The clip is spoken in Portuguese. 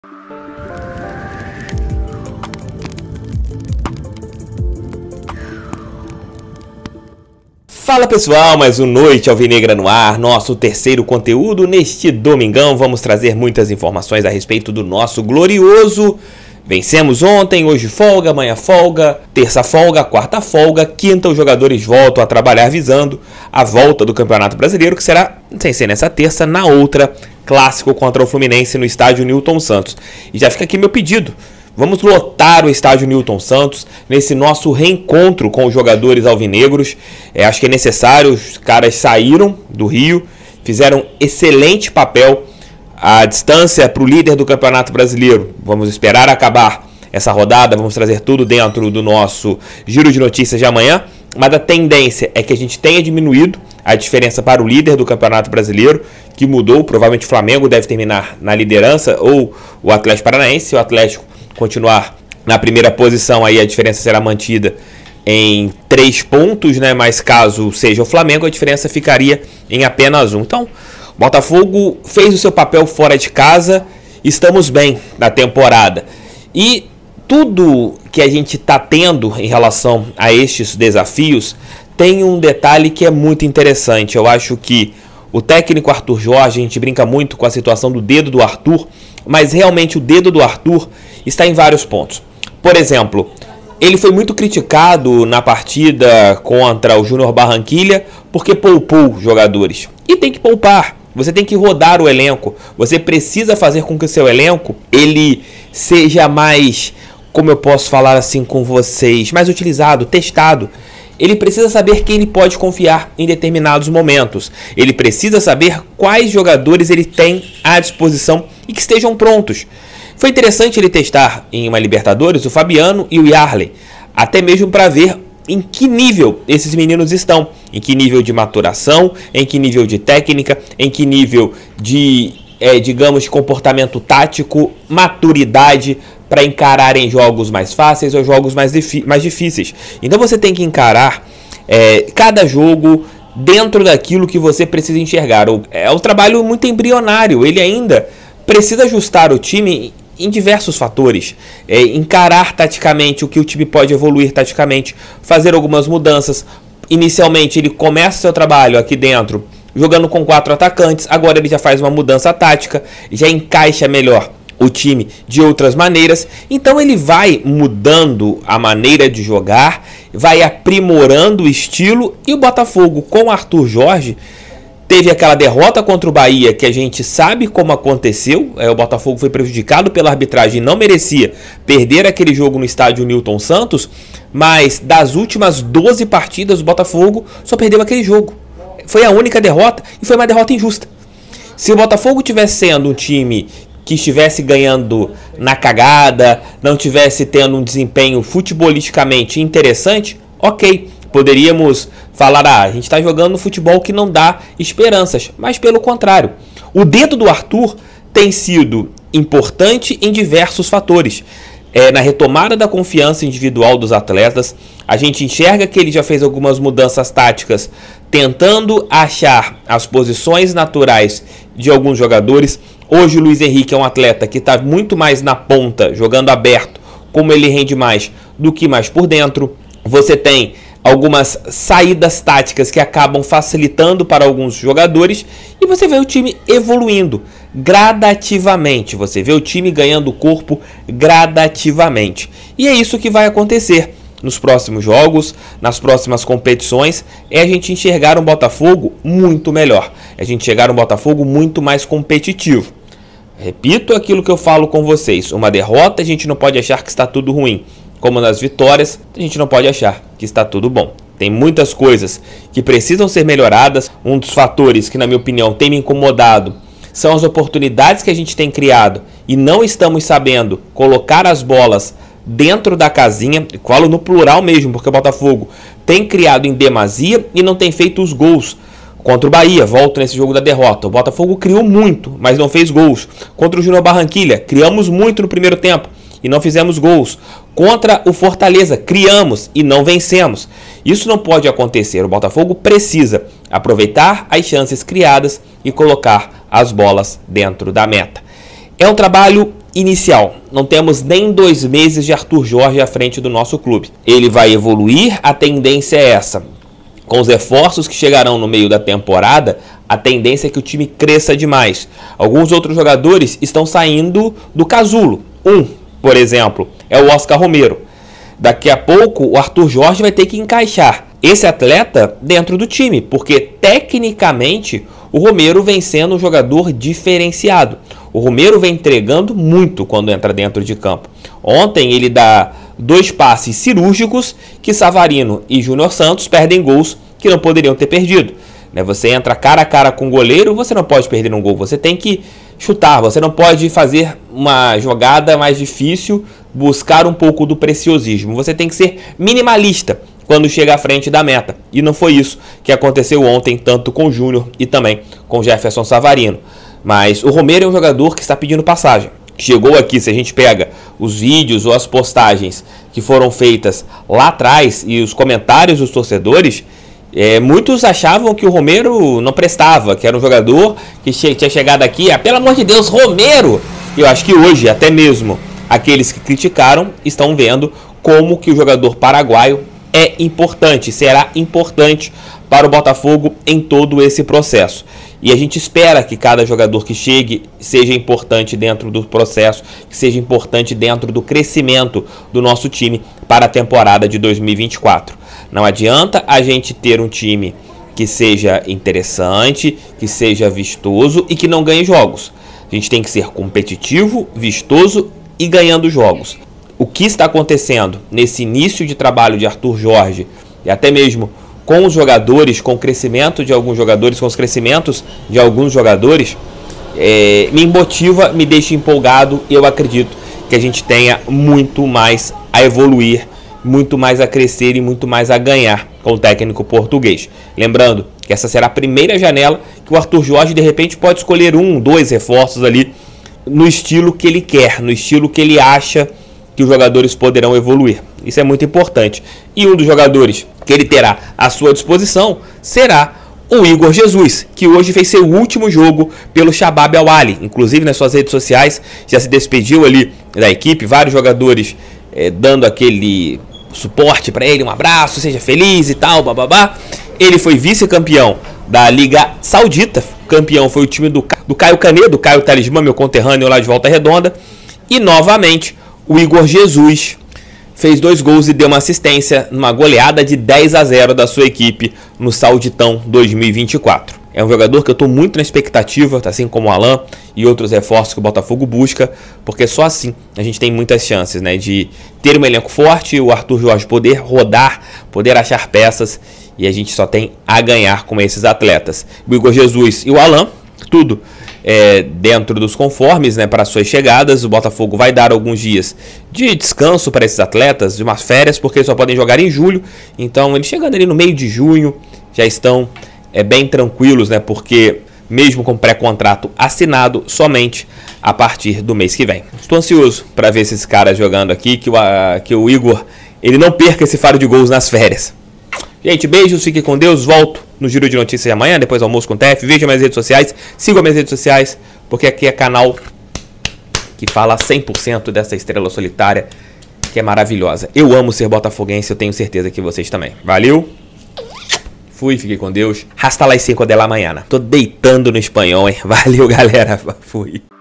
Fala pessoal, mais um Noite Alvinegra no ar, nosso terceiro conteúdo. Neste domingão vamos trazer muitas informações a respeito do nosso glorioso. Vencemos ontem, hoje folga, amanhã folga, terça folga, quarta folga, quinta os jogadores voltam a trabalhar visando a volta do Campeonato Brasileiro, que será, sem ser nessa terça, na outra, clássico contra o Fluminense no estádio Newton Santos. E já fica aqui meu pedido. Vamos lotar o estádio Newton Santos nesse nosso reencontro com os jogadores alvinegros. Acho que é necessário, os caras saíram do Rio, fizeram excelente papel. A distância para o líder do Campeonato Brasileiro, vamos esperar acabar essa rodada, vamos trazer tudo dentro do nosso giro de notícias de amanhã. Mas a tendência é que a gente tenha diminuído a diferença para o líder do Campeonato Brasileiro, que mudou. Provavelmente o Flamengo deve terminar na liderança ou o Atlético Paranaense. Se o Atlético continuar na primeira posição, aí a diferença será mantida em 3 pontos, né? Mas caso seja o Flamengo, a diferença ficaria em apenas 1. Então, o Botafogo fez o seu papel fora de casa, estamos bem na temporada. E tudo que a gente está tendo em relação a estes desafios tem um detalhe que é muito interessante. Eu acho que o técnico Arthur Jorge, a gente brinca muito com a situação do dedo do Arthur, mas realmente o dedo do Arthur está em vários pontos. Por exemplo, ele foi muito criticado na partida contra o Júnior Barranquilla porque poupou jogadores. E tem que poupar, você tem que rodar o elenco, você precisa fazer com que o seu elenco ele seja mais, como eu posso falar assim com vocês, mais utilizado, testado. Ele precisa saber quem ele pode confiar em determinados momentos. Ele precisa saber quais jogadores ele tem à disposição e que estejam prontos. Foi interessante ele testar em uma Libertadores o Fabiano e o Yarley, até mesmo para ver em que nível esses meninos estão, em que nível de maturação, em que nível de técnica, em que nível de, digamos, comportamento tático, maturidade, para encararem jogos mais fáceis ou jogos mais difíceis. Então você tem que encarar cada jogo dentro daquilo que você precisa enxergar. É um trabalho muito embrionário, ele ainda precisa ajustar o time em diversos fatores, encarar taticamente o que o time pode evoluir taticamente, fazer algumas mudanças. Inicialmente ele começa seu trabalho aqui dentro jogando com 4 atacantes, agora ele já faz uma mudança tática, já encaixa melhor o time de outras maneiras. Então ele vai mudando a maneira de jogar, vai aprimorando o estilo. E o Botafogo com o Arthur Jorge teve aquela derrota contra o Bahia, que a gente sabe como aconteceu. O Botafogo foi prejudicado pela arbitragem e não merecia perder aquele jogo no estádio Newton Santos. Mas das últimas 12 partidas, o Botafogo só perdeu aquele jogo. Foi a única derrota e foi uma derrota injusta. Se o Botafogo tivesse sendo um time que estivesse ganhando na cagada, não tivesse tendo um desempenho futebolisticamente interessante, ok, poderíamos falar, a gente está jogando futebol que não dá esperanças, mas pelo contrário, o dedo do Arthur tem sido importante em diversos fatores. Na retomada da confiança individual dos atletas, a gente enxerga que ele já fez algumas mudanças táticas, tentando achar as posições naturais de alguns jogadores. Hoje o Luiz Henrique é um atleta que está muito mais na ponta, jogando aberto, como ele rende mais do que mais por dentro. Você tem algumas saídas táticas que acabam facilitando para alguns jogadores e você vê o time evoluindo gradativamente, você vê o time ganhando corpo gradativamente. E é isso que vai acontecer nos próximos jogos, nas próximas competições, a gente enxergar um Botafogo muito melhor, a gente enxergar um Botafogo muito mais competitivo. Repito aquilo que eu falo com vocês, uma derrota a gente não pode achar que está tudo ruim, como nas vitórias a gente não pode achar que está tudo bom. Tem muitas coisas que precisam ser melhoradas. Um dos fatores que na minha opinião tem me incomodado são as oportunidades que a gente tem criado e não estamos sabendo colocar as bolas dentro da casinha. Falo no plural mesmo, porque o Botafogo tem criado em demasia e não tem feito os gols. Contra o Bahia, volto nesse jogo da derrota, o Botafogo criou muito, mas não fez gols. Contra o Júnior Barranquilla, criamos muito no primeiro tempo e não fizemos gols. Contra o Fortaleza, criamos e não vencemos. Isso não pode acontecer. O Botafogo precisa aproveitar as chances criadas e colocar as bolas dentro da meta. É um trabalho inicial. Não temos nem 2 meses de Arthur Jorge à frente do nosso clube. Ele vai evoluir, a tendência é essa. Com os reforços que chegarão no meio da temporada, a tendência é que o time cresça demais. Alguns outros jogadores estão saindo do casulo. Por exemplo, é o Oscar Romero. Daqui a pouco o Arthur Jorge vai ter que encaixar esse atleta dentro do time, porque tecnicamente o Romero vem sendo um jogador diferenciado. O Romero vem entregando muito quando entra dentro de campo. Ontem ele dá 2 passes cirúrgicos que Savarino e Júnior Santos perdem gols que não poderiam ter perdido. Você entra cara a cara com o goleiro, você não pode perder um gol, você tem que chutar, você não pode fazer uma jogada mais difícil, buscar um pouco do preciosismo, você tem que ser minimalista quando chega à frente da meta. E não foi isso que aconteceu ontem, tanto com o Júnior e também com o Jefferson Savarino. Mas o Romero é um jogador que está pedindo passagem. Chegou aqui, se a gente pega os vídeos ou as postagens que foram feitas lá atrás e os comentários dos torcedores, muitos achavam que o Romero não prestava, que era um jogador que tinha chegado aqui, pelo amor de Deus, Romero! Eu acho que hoje, até mesmo aqueles que criticaram, estão vendo como que o jogador paraguaio é importante, será importante para o Botafogo em todo esse processo. E a gente espera que cada jogador que chegue seja importante dentro do processo, que seja importante dentro do crescimento do nosso time para a temporada de 2024. Não adianta a gente ter um time que seja interessante, que seja vistoso e que não ganhe jogos. A gente tem que ser competitivo, vistoso e ganhando jogos. O que está acontecendo nesse início de trabalho de Arthur Jorge e até mesmo com os jogadores, com o crescimento de alguns jogadores, com os crescimentos de alguns jogadores, me motiva, me deixa empolgado e eu acredito que a gente tenha muito mais a evoluir, muito mais a crescer e muito mais a ganhar com o técnico português. Lembrando que essa será a primeira janela que o Arthur Jorge de repente pode escolher 1, 2 reforços ali no estilo que ele quer, no estilo que ele acha que os jogadores poderão evoluir. Isso é muito importante. E um dos jogadores que ele terá à sua disposição será o Igor Jesus, que hoje fez seu último jogo pelo Shabab Al-Ahly. Inclusive nas suas redes sociais já se despediu ali da equipe, vários jogadores dando aquele suporte para ele, um abraço, seja feliz e tal, bababá. Ele foi vice-campeão da Liga Saudita, campeão foi o time do Caio Canedo, Caio Talismã, meu conterrâneo lá de Volta Redonda. E novamente o Igor Jesus fez 2 gols e deu uma assistência numa goleada de 10-0 da sua equipe no Sauditão 2024. É um jogador que eu estou muito na expectativa, assim como o Alan e outros reforços que o Botafogo busca, porque só assim a gente tem muitas chances, de ter um elenco forte, o Arthur Jorge poder rodar, poder achar peças, e a gente só tem a ganhar com esses atletas. O Igor Jesus e o Alan, tudo dentro dos conformes para suas chegadas. O Botafogo vai dar alguns dias de descanso para esses atletas, de umas férias, porque eles só podem jogar em julho. Então eles chegando ali no meio de junho já estão bem tranquilos, porque mesmo com pré-contrato assinado somente a partir do mês que vem. Estou ansioso para ver esses caras jogando aqui, que o Igor ele não perca esse faro de gols nas férias. Gente, beijos, fiquem com Deus, volto no Giro de Notícias de amanhã, depois do almoço com o TF. Vejam minhas redes sociais, sigam minhas redes sociais, porque aqui é canal que fala 100% dessa estrela solitária, que é maravilhosa. Eu amo ser botafoguense, eu tenho certeza que vocês também. Valeu, fui, fiquem com Deus. Hasta las 5 de la mañana. Tô deitando no espanhol, hein? Valeu, galera, fui.